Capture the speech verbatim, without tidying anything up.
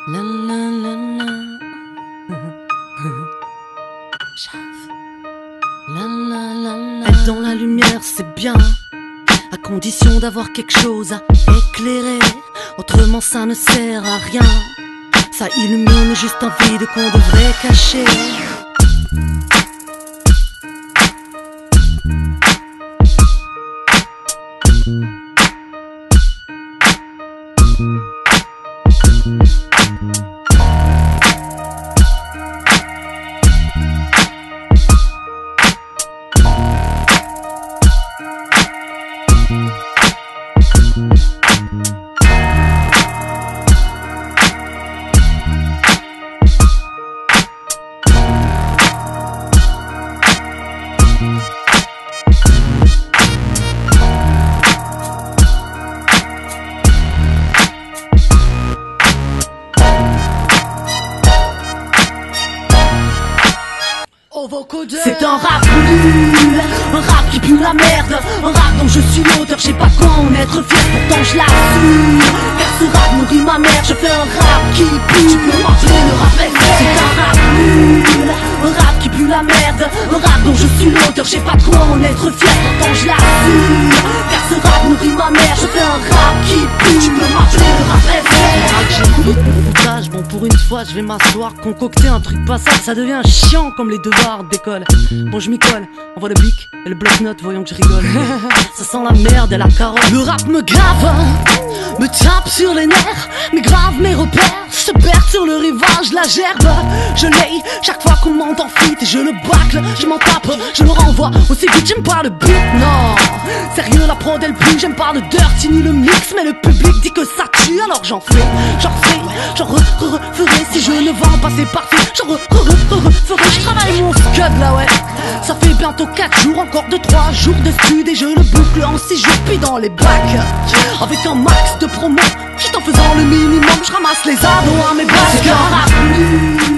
La la la la. La la la la. Être dans la lumière c'est bien, à condition d'avoir quelque chose à éclairer. Autrement ça ne sert à rien. Ça illumine juste un vide qu'on devrait cacher. C'est un rap nul, un rap qui pue la merde, un rap dont je suis l'auteur, je sais pas quoi en être fier, pourtant je l'assume. Car ce rap nourrit ma mère, je fais un rap qui pue, tu peux m'appeler le rap. C'est un rap nul, un rap qui pue la merde, un rap dont je suis l'auteur, je sais pas quoi en être fier, pourtant je l'assume. Car ce rap nourrit ma mère, je fais un rap qui pue, tu peux m'appeler le rap. Bon pour une fois je vais m'asseoir, concocter un truc pas ça, ça devient chiant comme les devoirs d'école. Bon je m'y colle, envoie le bic et le bloc-notes, voyons que je rigole. Ça sent la merde et la carotte. Le rap me grave, me tape sur les nerfs, mais grave mes repères se perdent sur le rivage, la gerbe. Je l'ai chaque fois qu'on m'entend fit, je le bâcle, je m'en tape, je le renvoie aussi vite, j'aime pas le beat, non. Sérieux la prod elle pue, j'aime pas le dirty ni le mix, mais le public dit que ça tue, alors j'en fais, j'en fais, j'en re, re, re, ferai si je ne vends pas c'est parfait, j'en re, re, re, re, ferai, je travaille mon scud là ouais. Ça fait bientôt quatre jours, encore deux trois jours de stud et je le boucle en six jours puis dans les bacs. Avec un max de promo, juste en faisant le minimum, je ramasse les ados à mes bacs. C'est un rap nul,